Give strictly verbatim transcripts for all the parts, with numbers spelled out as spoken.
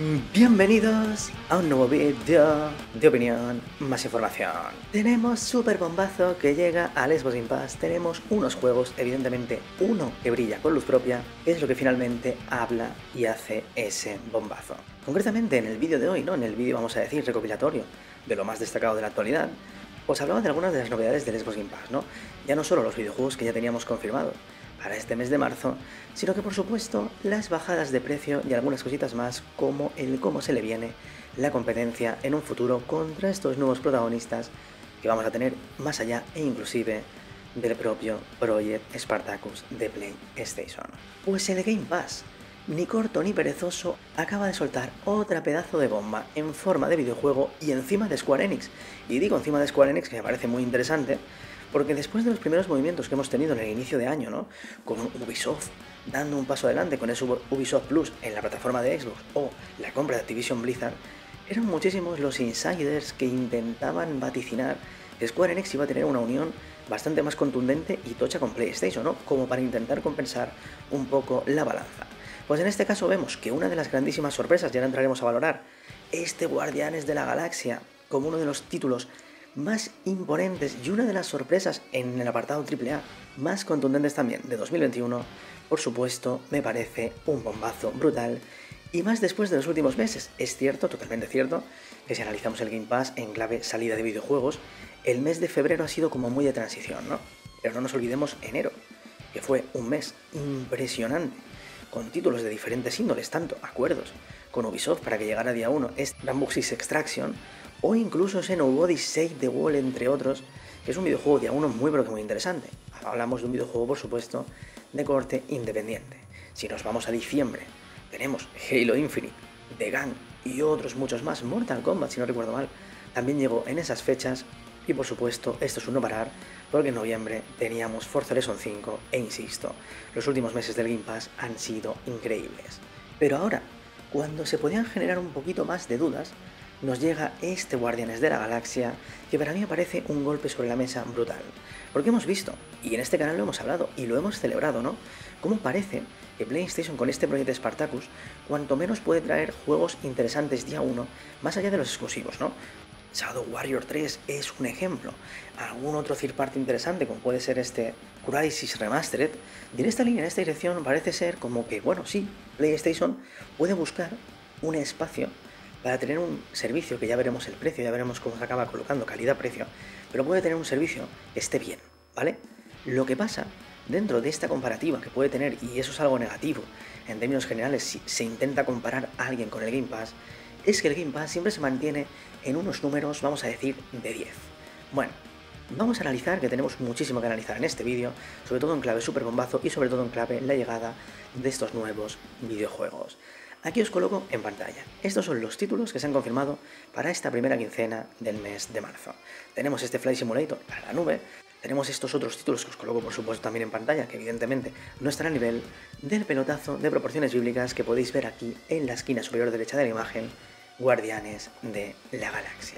Bienvenidos a un nuevo vídeo de opinión, más información. Tenemos super bombazo que llega al Xbox Game Pass. Tenemos unos juegos, evidentemente uno que brilla con luz propia, que es lo que finalmente habla y hace ese bombazo. Concretamente en el vídeo de hoy, ¿no? En el vídeo, vamos a decir, recopilatorio de lo más destacado de la actualidad, os hablaba de algunas de las novedades del Xbox Game Pass, ¿no? Ya no solo los videojuegos que ya teníamos confirmados para este mes de marzo, sino que por supuesto las bajadas de precio y algunas cositas más, como el cómo se le viene la competencia en un futuro contra estos nuevos protagonistas que vamos a tener más allá e inclusive del propio Project Spartacus de PlayStation. Pues el Game Pass, ni corto ni perezoso, acaba de soltar otra pedazo de bomba en forma de videojuego y encima de Square Enix. Y digo encima de Square Enix que me parece muy interesante, porque después de los primeros movimientos que hemos tenido en el inicio de año, ¿no? Con Ubisoft dando un paso adelante con ese Ubisoft Plus en la plataforma de Xbox o la compra de Activision Blizzard, eran muchísimos los insiders que intentaban vaticinar que Square Enix iba a tener una unión bastante más contundente y tocha con PlayStation, ¿no? Como para intentar compensar un poco la balanza. Pues en este caso vemos que una de las grandísimas sorpresas, ya la entraremos a valorar, este Guardianes de la Galaxia como uno de los títulos más imponentes y una de las sorpresas en el apartado triple A más contundentes también de dos mil veintiuno, por supuesto, me parece un bombazo brutal, y más después de los últimos meses. Es cierto, totalmente cierto, que si analizamos el Game Pass en clave salida de videojuegos, el mes de febrero ha sido como muy de transición, ¿no? Pero no nos olvidemos enero, que fue un mes impresionante, con títulos de diferentes índoles, tanto acuerdos con Ubisoft para que llegara día uno es Rainbow Six Extraction, o incluso Xenoblade Save the World, entre otros, que es un videojuego día uno muy pero que muy interesante. Hablamos de un videojuego, por supuesto, de corte independiente. Si nos vamos a diciembre, tenemos Halo Infinite, The Gang y otros muchos más. Mortal Kombat, si no recuerdo mal, también llegó en esas fechas. Y por supuesto, esto es un no parar, porque en noviembre teníamos Forza Horizon cinco, e insisto, los últimos meses del Game Pass han sido increíbles. Pero ahora, cuando se podían generar un poquito más de dudas, nos llega este Guardianes de la Galaxia, que para mí me parece un golpe sobre la mesa brutal. Porque hemos visto, y en este canal lo hemos hablado, y lo hemos celebrado, ¿no? Cómo parece que PlayStation con este proyecto Spartacus, cuanto menos puede traer juegos interesantes día uno, más allá de los exclusivos, ¿no? Shadow Warrior tres es un ejemplo. Algún otro third party interesante, como puede ser este Crysis Remastered, y en esta línea, en esta dirección, parece ser como que, bueno, sí, PlayStation puede buscar un espacio para tener un servicio, que ya veremos el precio, ya veremos cómo se acaba colocando calidad-precio, pero puede tener un servicio que esté bien, ¿vale? Lo que pasa dentro de esta comparativa que puede tener, y eso es algo negativo en términos generales si se intenta comparar a alguien con el Game Pass, es que el Game Pass siempre se mantiene en unos números, vamos a decir, de diez. Bueno, vamos a analizar, que tenemos muchísimo que analizar en este vídeo, sobre todo en clave super bombazo y sobre todo en clave la llegada de estos nuevos videojuegos. Aquí os coloco en pantalla. Estos son los títulos que se han confirmado para esta primera quincena del mes de marzo. Tenemos este Flight Simulator para la nube, tenemos estos otros títulos que os coloco por supuesto también en pantalla, que evidentemente no están a nivel del pelotazo de proporciones bíblicas que podéis ver aquí en la esquina superior derecha de la imagen, Guardianes de la Galaxia.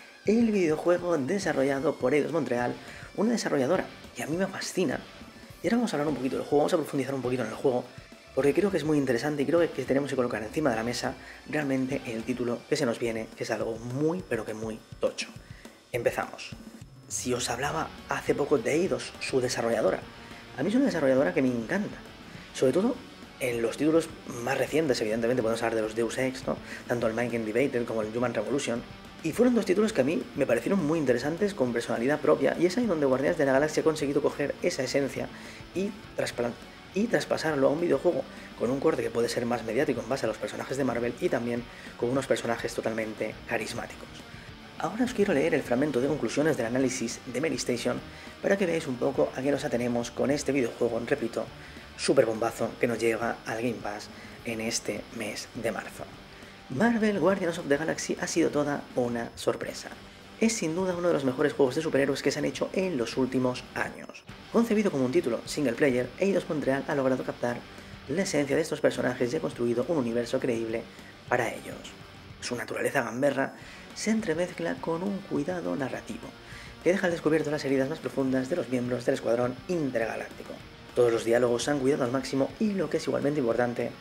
El videojuego desarrollado por Eidos Montreal, una desarrolladora que a mí me fascina. Y ahora vamos a hablar un poquito del juego, vamos a profundizar un poquito en el juego, porque creo que es muy interesante y creo que tenemos que colocar encima de la mesa realmente el título que se nos viene, que es algo muy pero que muy tocho. Empezamos. Si os hablaba hace poco de Eidos, su desarrolladora, a mí es una desarrolladora que me encanta, sobre todo en los títulos más recientes. Evidentemente podemos hablar de los Deus Ex, ¿no? Tanto el Mind Game Divided como el Human Revolution, y fueron dos títulos que a mí me parecieron muy interesantes, con personalidad propia, y es ahí donde Guardianes de la Galaxia ha conseguido coger esa esencia y trasplantar y traspasarlo a un videojuego con un corte que puede ser más mediático en base a los personajes de Marvel y también con unos personajes totalmente carismáticos. Ahora os quiero leer el fragmento de conclusiones del análisis de Medistation para que veáis un poco a qué nos atenemos con este videojuego, repito, super bombazo que nos llega al Game Pass en este mes de marzo. Marvel Guardians of the Galaxy ha sido toda una sorpresa. Es sin duda uno de los mejores juegos de superhéroes que se han hecho en los últimos años. Concebido como un título single player, Eidos Montreal ha logrado captar la esencia de estos personajes y ha construido un universo creíble para ellos. Su naturaleza gamberra se entremezcla con un cuidado narrativo, que deja al descubierto las heridas más profundas de los miembros del Escuadrón Intergaláctico. Todos los diálogos se han cuidado al máximo y, lo que es igualmente importante,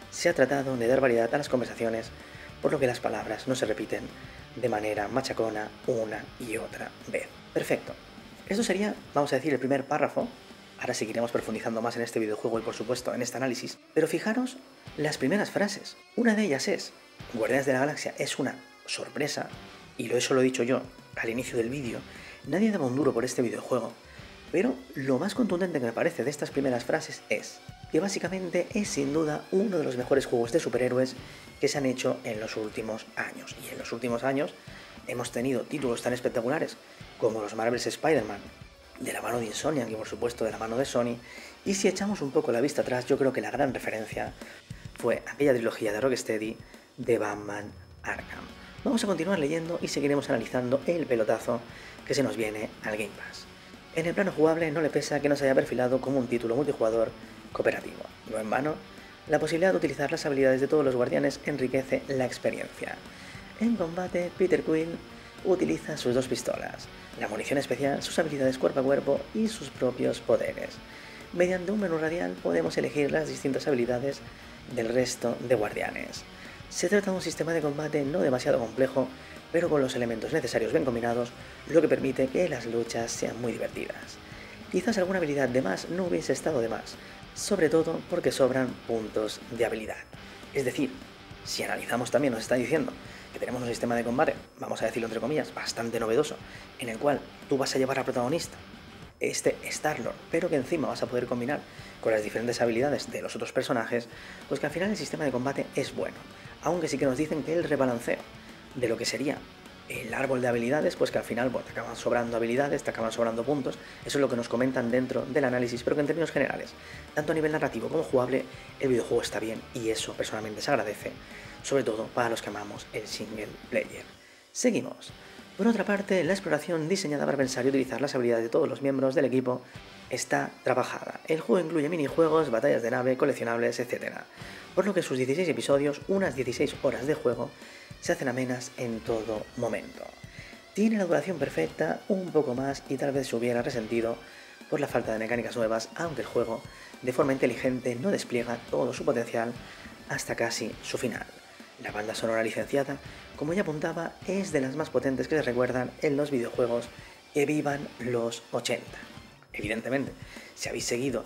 se ha tratado de dar variedad a las conversaciones, por lo que las palabras no se repiten de manera machacona una y otra vez. Perfecto. Esto sería, vamos a decir, el primer párrafo. Ahora seguiremos profundizando más en este videojuego y por supuesto en este análisis. Pero fijaros las primeras frases. Una de ellas es: Guardianes de la Galaxia es una sorpresa, y lo eso lo he dicho yo al inicio del vídeo. Nadie daba un duro por este videojuego. Pero lo más contundente que me parece de estas primeras frases es que básicamente es sin duda uno de los mejores juegos de superhéroes que se han hecho en los últimos años. Y en los últimos años hemos tenido títulos tan espectaculares como los Marvel's Spider-Man, de la mano de Insomniac y por supuesto de la mano de Sony. Y si echamos un poco la vista atrás, yo creo que la gran referencia fue aquella trilogía de Rocksteady de Batman Arkham. Vamos a continuar leyendo y seguiremos analizando el pelotazo que se nos viene al Game Pass. En el plano jugable no le pesa que no se haya perfilado como un título multijugador cooperativo. No en vano, la posibilidad de utilizar las habilidades de todos los guardianes enriquece la experiencia. En combate, Peter Quill utiliza sus dos pistolas, la munición especial, sus habilidades cuerpo a cuerpo y sus propios poderes. Mediante un menú radial podemos elegir las distintas habilidades del resto de guardianes. Se trata de un sistema de combate no demasiado complejo, pero con los elementos necesarios bien combinados, lo que permite que las luchas sean muy divertidas. Quizás alguna habilidad de más no hubiese estado de más, sobre todo porque sobran puntos de habilidad. Es decir, si analizamos también nos está diciendo que tenemos un sistema de combate, vamos a decirlo entre comillas, bastante novedoso, en el cual tú vas a llevar al protagonista, este Star-Lord, pero que encima vas a poder combinar con las diferentes habilidades de los otros personajes, pues que al final el sistema de combate es bueno, aunque sí que nos dicen que el rebalanceo de lo que sería el árbol de habilidades, pues que al final bueno, te acaban sobrando habilidades, te acaban sobrando puntos. Eso es lo que nos comentan dentro del análisis, pero que en términos generales, tanto a nivel narrativo como jugable, el videojuego está bien y eso personalmente se agradece, sobre todo para los que amamos el single player. Seguimos. Por otra parte, la exploración diseñada para pensar y utilizar las habilidades de todos los miembros del equipo está trabajada. El juego incluye minijuegos, batallas de nave, coleccionables, etcétera. Por lo que sus dieciséis episodios, unas dieciséis horas de juego, se hacen amenas en todo momento. Tiene la duración perfecta, un poco más y tal vez se hubiera resentido por la falta de mecánicas nuevas, aunque el juego, de forma inteligente, no despliega todo su potencial hasta casi su final. La banda sonora licenciada, como ya apuntaba, es de las más potentes que se recuerdan en los videojuegos que vivan los ochenta. Evidentemente, si habéis seguido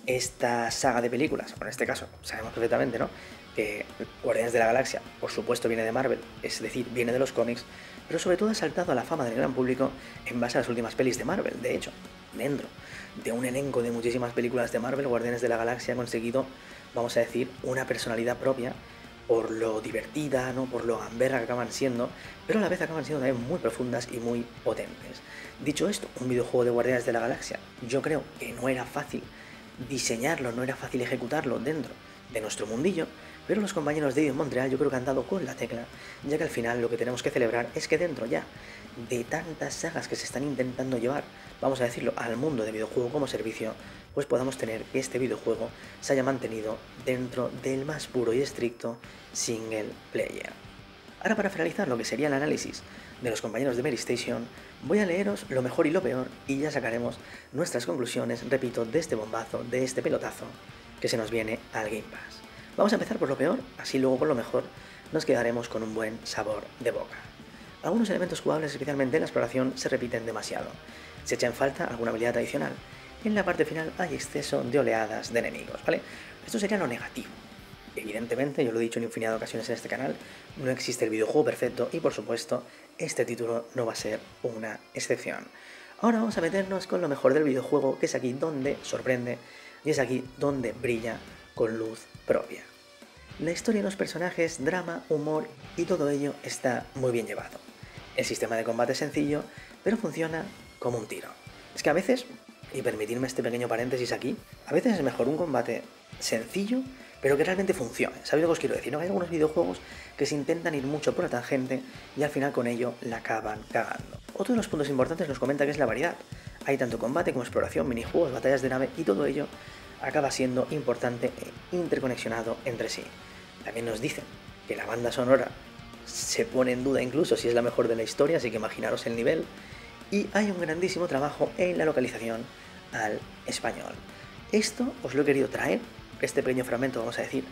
esta saga de películas, o en este caso sabemos perfectamente, ¿no?, que Guardianes de la Galaxia, por supuesto, viene de Marvel, es decir, viene de los cómics, pero sobre todo ha saltado a la fama del gran público en base a las últimas pelis de Marvel. De hecho, dentro de un elenco de muchísimas películas de Marvel, Guardianes de la Galaxia ha conseguido, vamos a decir, una personalidad propia por lo divertida, ¿no?, por lo gamberra que acaban siendo, pero a la vez acaban siendo también muy profundas y muy potentes. Dicho esto, un videojuego de Guardianes de la Galaxia, yo creo que no era fácil diseñarlo, no era fácil ejecutarlo dentro de nuestro mundillo, pero los compañeros de Eidos Montreal yo creo que han dado con la tecla, ya que al final lo que tenemos que celebrar es que dentro ya de tantas sagas que se están intentando llevar, vamos a decirlo, al mundo de videojuego como servicio, pues podamos tener que este videojuego se haya mantenido dentro del más puro y estricto single player. Ahora, para finalizar lo que sería el análisis de los compañeros de Mary Station, voy a leeros lo mejor y lo peor y ya sacaremos nuestras conclusiones, repito, de este bombazo, de este pelotazo que se nos viene al Game Pass. Vamos a empezar por lo peor, así luego por lo mejor nos quedaremos con un buen sabor de boca. Algunos elementos jugables, especialmente en la exploración, se repiten demasiado. Se echa en falta alguna habilidad adicional. En la parte final hay exceso de oleadas de enemigos, ¿vale? Esto sería lo negativo. Evidentemente, yo lo he dicho en infinidad de ocasiones en este canal, no existe el videojuego perfecto y por supuesto este título no va a ser una excepción. Ahora vamos a meternos con lo mejor del videojuego, que es aquí donde sorprende y es aquí donde brilla con luz propia. La historia de los personajes, drama, humor y todo ello está muy bien llevado. El sistema de combate es sencillo, pero funciona como un tiro. Es que a veces, y permitidme este pequeño paréntesis aquí, a veces es mejor un combate sencillo, pero que realmente funcione. ¿Sabéis lo que os quiero decir? ¿No? Hay algunos videojuegos que se intentan ir mucho por la tangente y al final con ello la acaban cagando. Otro de los puntos importantes nos comenta que es la variedad. Hay tanto combate como exploración, minijuegos, batallas de nave y todo ello acaba siendo importante e interconexionado entre sí. También nos dicen que la banda sonora se pone en duda incluso si es la mejor de la historia, así que imaginaros el nivel. Y hay un grandísimo trabajo en la localización al español. Esto os lo he querido traer, este pequeño fragmento, vamos a decir,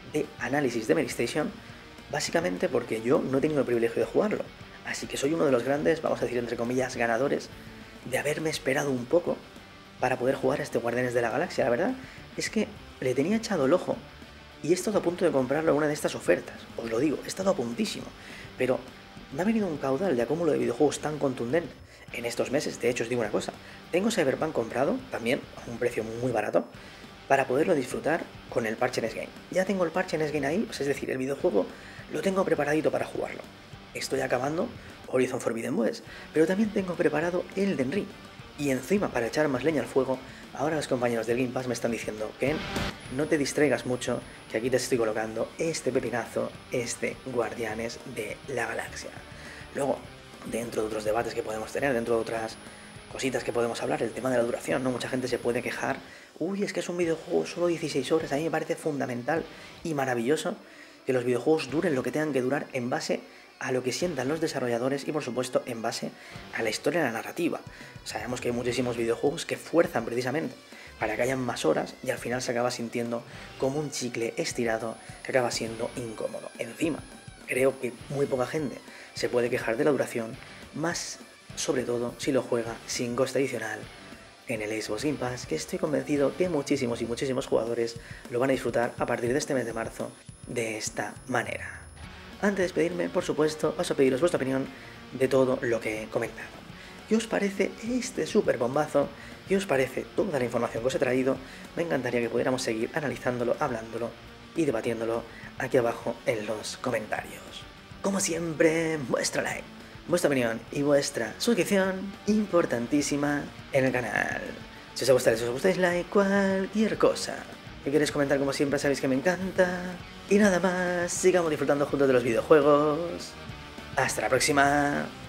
de análisis de Medistation, básicamente porque yo no he tenido el privilegio de jugarlo. Así que soy uno de los grandes, vamos a decir entre comillas, ganadores de haberme esperado un poco para poder jugar a este Guardianes de la Galaxia. La verdad es que le tenía echado el ojo y he estado a punto de comprarlo en una de estas ofertas. Os lo digo, he estado a puntísimo. Pero me ha venido un caudal de acúmulo de videojuegos tan contundente en estos meses. De hecho, os digo una cosa, tengo Cyberpunk comprado, también a un precio muy barato, para poderlo disfrutar con el parche Next Game. Ya tengo el parche Next Game ahí, pues es decir, el videojuego lo tengo preparadito para jugarlo. Estoy acabando Horizon Forbidden West, pero también tengo preparado Elden Ring. Y encima, para echar más leña al fuego, ahora los compañeros del Game Pass me están diciendo que no te distraigas mucho, que aquí te estoy colocando este pepinazo, este Guardianes de la Galaxia. Luego, dentro de otros debates que podemos tener, dentro de otras cositas que podemos hablar, el tema de la duración, ¿no? Mucha gente se puede quejar, uy, es que es un videojuego solo dieciséis horas, a mí me parece fundamental y maravilloso que los videojuegos duren lo que tengan que durar en base a lo que sientan los desarrolladores y por supuesto en base a la historia y a la narrativa. Sabemos que hay muchísimos videojuegos que fuerzan precisamente para que hayan más horas y al final se acaba sintiendo como un chicle estirado que acaba siendo incómodo. Encima, creo que muy poca gente se puede quejar de la duración, más sobre todo si lo juega sin coste adicional en el Xbox Game Pass, que estoy convencido que muchísimos y muchísimos jugadores lo van a disfrutar a partir de este mes de marzo de esta manera. Antes de despedirme, por supuesto, paso a pediros vuestra opinión de todo lo que he comentado. ¿Qué os parece este súper bombazo? ¿Qué os parece toda la información que os he traído? Me encantaría que pudiéramos seguir analizándolo, hablándolo y debatiéndolo aquí abajo en los comentarios. Como siempre, vuestro like, vuestra opinión y vuestra suscripción importantísima en el canal. Si os ha gustado, si os gustáis like, cualquier cosa que queréis comentar, como siempre sabéis que me encanta. Y nada más, sigamos disfrutando juntos de los videojuegos. Hasta la próxima.